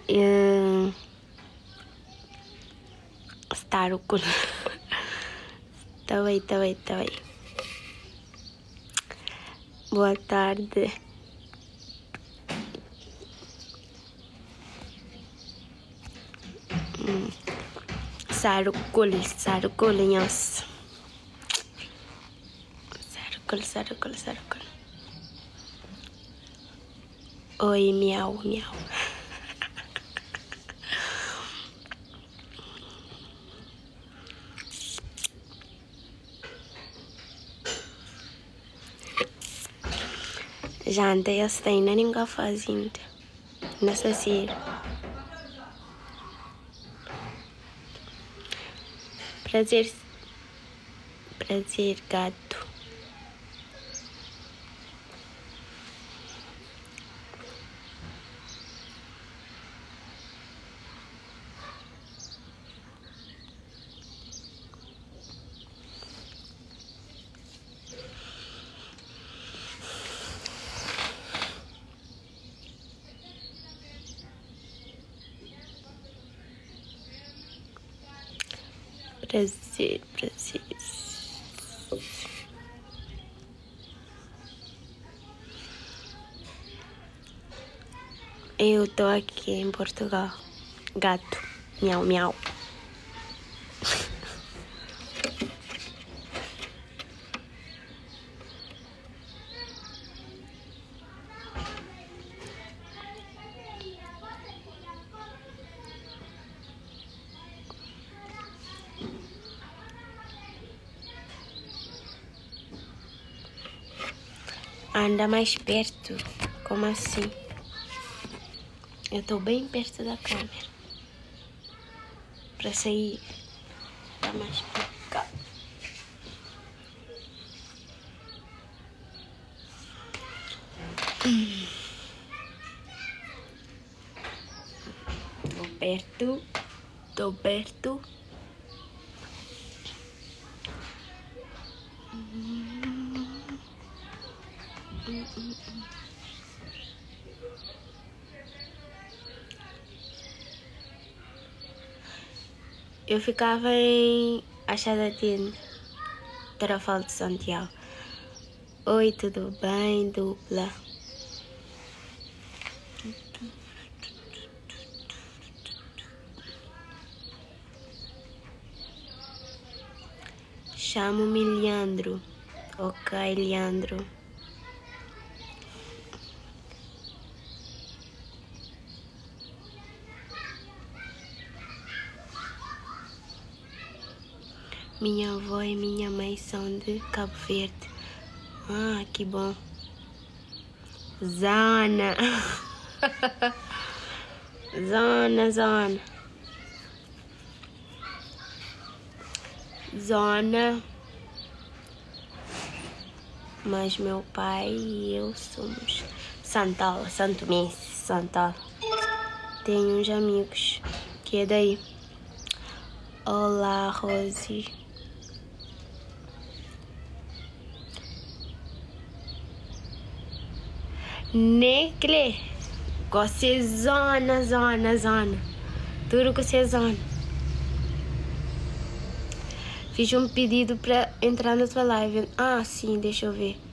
Starukul. Tá aí. Boa tarde. Sarukul, nossa. Sarukul. Oi, miau. Janta eu sei, não ninguém fazendo. Nessa série. Prazer, gato. Prazer. Eu tô aqui em Portugal. Gato. Miau. Anda mais perto. Como assim? Eu tô bem perto da câmera. Pra sair. Tá mais pra cá. Tô perto. Eu ficava em Achada-Tenda, Tarofal de Santiago. Oi, tudo bem, dupla? Chamo-me Leandro. Ok, Leandro. Minha avó e minha mãe são de Cabo Verde. Ah, que bom. Zona. Zona. Mas meu pai e eu somos Santal, Santo Messi, Santal. Tenho uns amigos que é daí. Olá, Rose. Necle. Você zona. Tudo que você zona. Fiz um pedido pra entrar na tua live. Ah, sim, deixa eu ver.